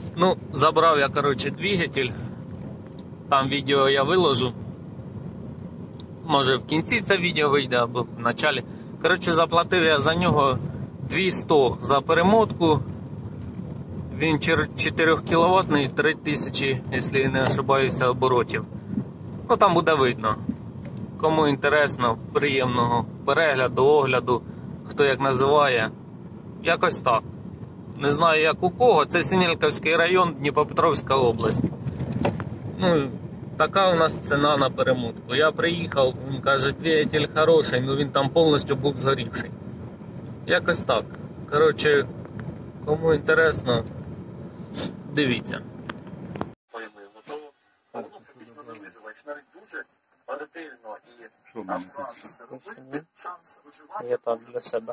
Ну, забрав я, коротше, двигатель. Там відео я виложу. Може в кінці це відео вийде або в началі. Коротше, заплатив я за нього 200 за перемотку. Він 4 кВт, 3000, якщо я не ошибаюся, оборотів. Ну там буде видно. Кому інтересно, приємного перегляду, огляду, хто як називає. Якось так. Не знаю як у кого. Це Синельковський район, Дніпропетровська область. Ну, така у нас ціна на перемотку. Я приїхав, він каже, двигатель хороший, ну він там повністю був згорівший. Якось так. Коротше, кому інтересно, дивіться. Я так для себе.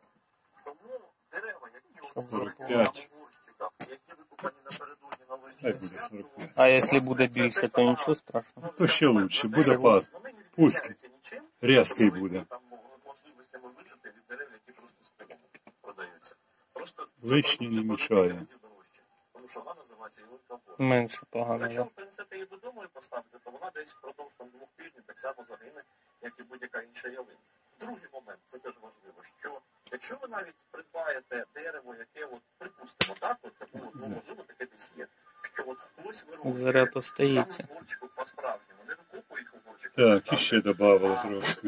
45. А якщо буде більше, то нічого страшного. То ще лучше. Буде пуск. Різкий буде. Лишній не мішає. Менше погано, так? Якщо, в принципі, її додому поставити, то вона десь впродовж 2 тижнів так само загине, як і будь-яка інша ялина. Другий момент, це теж важливо, що якщо ви навіть придбаєте дерево, яке, от, припустимо, так, от, можливо, таке десь є, що от хтось вирощує саме в горчику по-справжньому, не викопує їх у горчику. Так, і ще додавали трошки.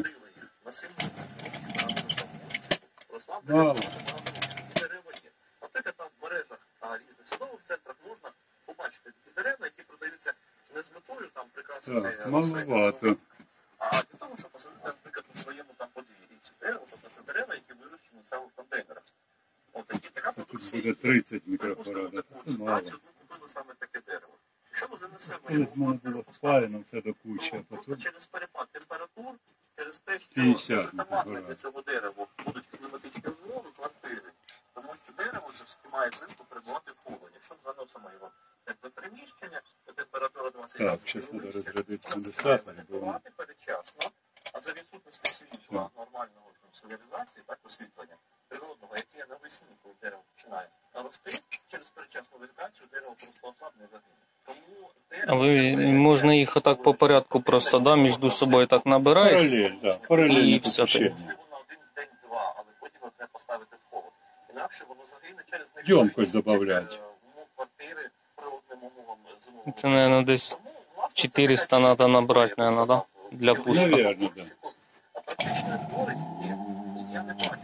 Мало. Дерева є. Наприклад, там в мережах різних садових центрах можна побачити такі дерева, які продаються не з метою там прикрасити Так, маловато. а для того, щоб посадити, наприклад, у своєму там подвір'ї ці дерева, тобто це дерева, які вирощені саме в контейнерах. От такі така продукція. Тут буде 30 мікрофарадів. Це мало. Ми купили саме таке дерево. Якщо ми занесемо Коли його в мене було спаяно, це до кучі, а просто потім через перепад температур, через те, що 50 притаманне для цього дерева будуть кліматичні умови квартири, тому що дерево все-таки має взимку перебувати в холоді. Якщо ми заносимо його до приміщення, то температура 20 так, чесно, треба розрядити конденсатор, бо воно передчасно, а за відсутності світла нормального соляризації, так, освітлення природного, яке навесні, коли дерево починає рости, через передчасну вегетацію дерево просто ослабне загине. Тому А ви можна їх отак по порядку просто, да, між собою так набираєш? паралель, так, паралельне І все. підключення. можливо на один день-два, але потім його треба поставити в холод. Інакше воно загине через Ємкость добавлять. умов квартири, природним умовам зимового. Це, мабуть, десь Тому, власне, 400 треба набрати, мабуть, да? Для пуска. Навірно, так. А практичної користі я не бачу.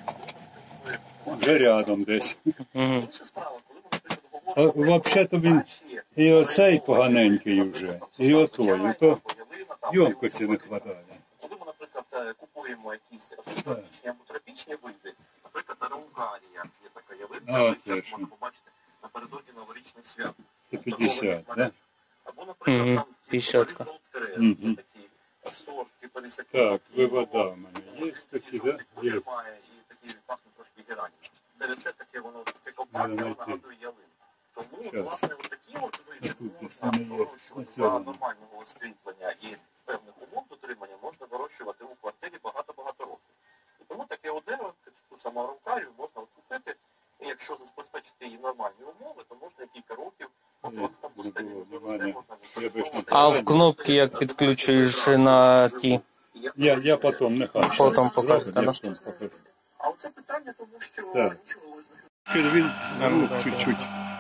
Вже рядом десь. Угу. Інша справа, коли ми, наприклад, А говоримо взагалі-то він і оцей поганенький вже, і отой, і то ємкості не вистачає. коли ми, наприклад, купуємо якісь тропічні або тропічні види, наприклад, араукарія, є така ялинка, це часто ж. можна побачити напередодні новорічних свят. Це 50, так? Або, наприклад, Мгм, там ті 50-ка. Gold Crest, Мгм. є такі сорти, пересаки. Так, вивода в мене є такі, да? Є. Має і такі пахнуть трошки герані. Це таке, воно таке компактне, воно нагадує ялину. Тому, Щас. власне, от такі от види Тут можна десь вони є. вирощувати за нормального освітлення і певних умов дотримання можна вирощувати у квартирі багато-багато років. І тому таке от дерево, ту саму араукарію можна купити, і якщо забезпечити її нормальні умови, то можна кілька років, от воно там постійно росте, можна використовувати. А в кнопки як підключуєш на ті? Я потім, нехай. Потім Зразу покажете, я да? потім покажу. А оце питання, тому що Так. нічого лежить. Він чуть-чуть.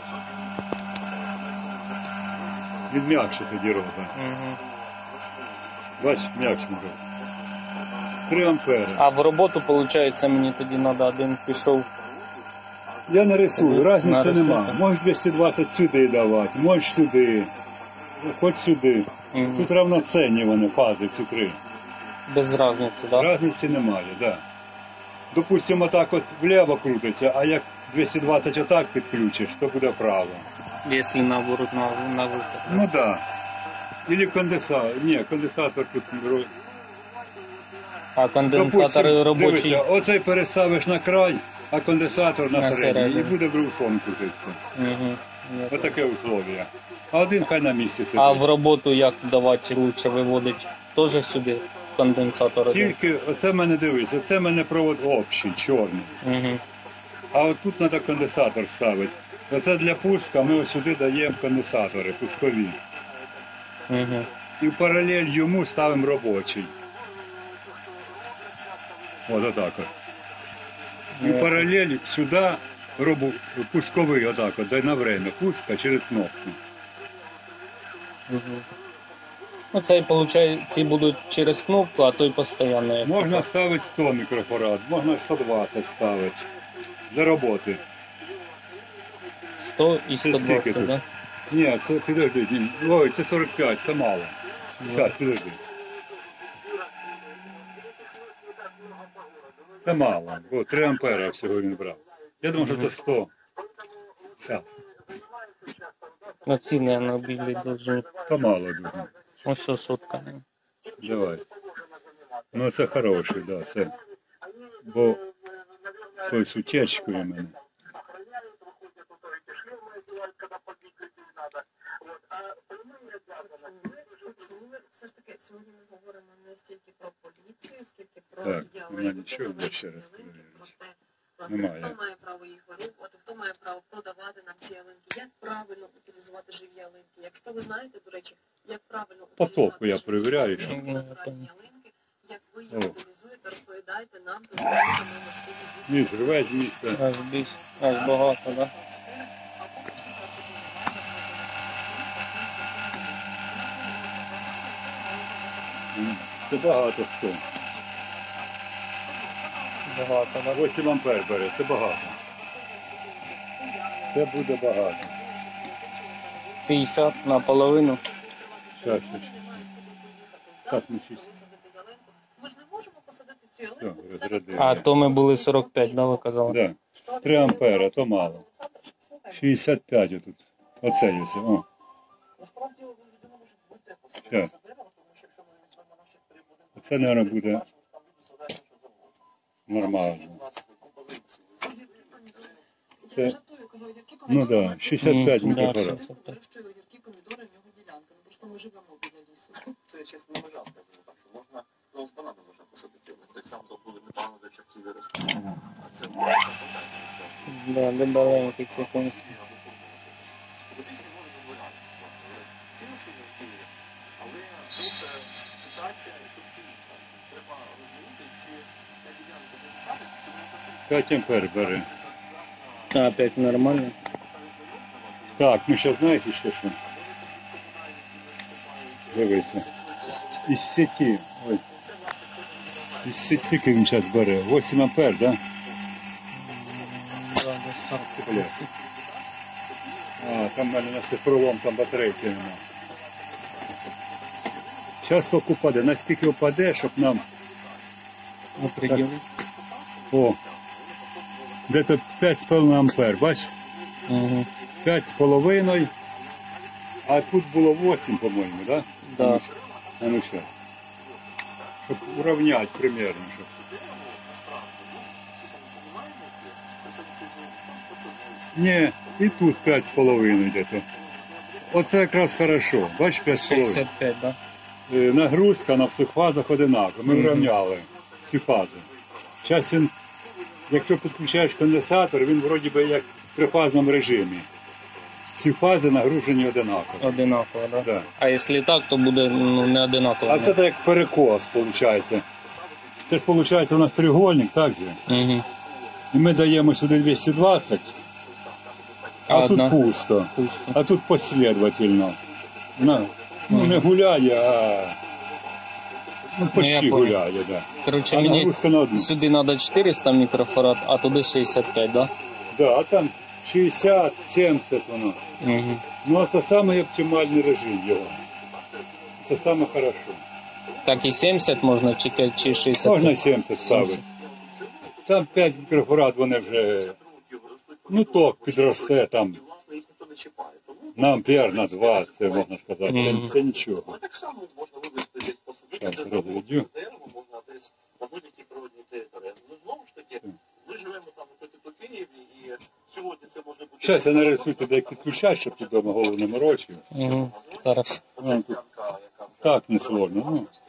Він м'якше тоді робить. Угу. Бач, м'якше робить. 3 ампери. А в роботу, виходить, мені тоді треба один пішов. Я не рисую, різниці Нарисуйте. нема. Можеш 220 сюди давати, можеш сюди, хоч сюди. Мгм. Тут равноцінні вони, фази, ці 3. Без різниці, так? Да? Різниці немає, так. Да. Допустимо, отак от вліво крутиться, а як 220 отак підключиш, то буде вправо. Якщо наоборот на виход. Ну так. Да. Или конденсатор. Ні, конденсатор тут. А конденсатори робочі. Дивися, оцей переставиш на край, а конденсатор на На середній. середній. І буде брусом крутитися. Угу. Отаке условие. А один хай на місці сидить. А в роботу як давати лучше виводить? Теж сюди конденсатор один? Тільки, оце в мене дивись, оце в мене провод общий, чорний. Угу. А от тут треба конденсатор ставити. Оце для пуска ми ось сюди даємо конденсатори пускові. Угу. І в паралель йому ставимо робочий. Ось отак от. І в паралель сюди пусковий отак от, дай на время пуска через кнопку. Ну, це, виходить, ці будуть через кнопку, а той постійно. як Можна таке. ставити 100 мікрофарад, можна 120 ставити. Для роботи. 100 і Це скільки 120, тут? да? Ні, це підожди. Ой, це 45, це мало. Зараз, підожди. Це мало, бо 3 ампера всього він брав. Я думав, що це 100. Зараз. На ці, мабуть, білі должны. Це мало дуже. Ось що сотка. Давай. Ну це хороший, да, це. Бо той з утечкою в мене. Ми все ж таки сьогодні ми говоримо не стільки про поліцію, скільки про Так, ялинки, вона нічого, про ще раз ялинки, перевірити. про те, власне, Немає. хто має право їх вирубувати, хто має право продавати нам ці ялинки, як правильно утилізувати живі ялинки. Якщо ви знаєте, до речі, як правильно По утилізувати току я живі перевіряю, ялинки, що- натуральні ялинки, як ви їх О. утилізуєте, розповідайте нам, дозвольте ми на студії Ні, живе з міста. Аж багато, да? Це багато 100. Багато, да? 8 ампер бере, це багато. Це буде багато. 50 наполовину. Щас, щас ми щось. Ми ж не можемо посадити цю Все, ялинку. в себе розрядили. А то ми були 45, да, ви казали? Да. 3 ампера, то мало. 65 отут. Оце ось. О. Насправді людина може бути посадити Так. себе, тому що якщо ми візьмемо наші 3 будинки, Це, мабуть, буде бачимо, що там люди садають що завгодно. нормально. У нас композиції. Це- Я жартую, кажу, огірки, Ну помідори, у так, нас є 65 Да, мікрофарад. 65. вирощує огірки, помідори, в нього ділянка. Ну просто ми живемо біля лісу. Це чесно не межа, скажімо так, що можна, ну, з бананом можна посадити. Так само то були непогано для чортів вирости. А це буде фантастика. Да, дебаленький цей. Фактично його не дозволяють. Кинувши в Києві. Але тут ситуація тут інша. Треба розуміти, чи ця ділянка не садить, чи не закінчить. 5 ампер бере. А, опять нормально. Так, ну зараз знаєте ще що? Дивися. Із сеті. Ой. Із сеті він зараз бере. 8 ампер, так? Да, достатньо. Блядь. А, там в мене на цифровому там батарейки нема. Зараз тільки впаде. Наскільки впаде, щоб нам... Определить. О, де-то 5,5 ампер, бачиш? Угу. 5,5, а тут було 8, по-моєму, да? Да. А ну що? Щоб уравнять примерно. Щоб... Ні, і тут 5,5 где-то. Оце якраз хорошо. Бачиш, 5,5. 65, да? Нагрузка на всіх фазах одинакова. Ми врівняли всі фази. Зараз він, якщо підключаєш конденсатор, він вроді би як в трифазному режимі. Всі фази нагружені одинаково. Одинаково, да? Да. А якщо так, то буде ну, не одинаково. А це так як перекос, виходить. Це ж виходить у нас треугольник, так же? Угу. І ми даємо сюди 220, а одна? тут пусто. Пусто. А тут послідовательно. Ну не гуляє, а ну, почти я понял. гуляє, да. Короче, А мені нагрузка на одну. сюди треба 400 мікрофарад, а туди 65, да? Да, а там 60, 70 воно. Угу. Ну а це самий оптимальний режим його. Це саме хорошо. Так і 70 можна чекати, чи 60? Можна 70 ставити. Там 5 мікрофарад вони вже, ну ток підросте там Власне, їх ніхто не чіпає. Тому на ампер, на 2, це можна сказати. Мгм. Це нічого. але так само можна вивезти десь посадити Щас десь розведю. на дерево, можна десь на будь-якій природній території. Ну, знову ж таки, ми живемо там у Києві, і сьогодні це може бути... Зараз я нарисую туди, як підключати, щоб ти вдома голову не морочив. Угу. Зараз. Ну, тут так не сложно. Ну.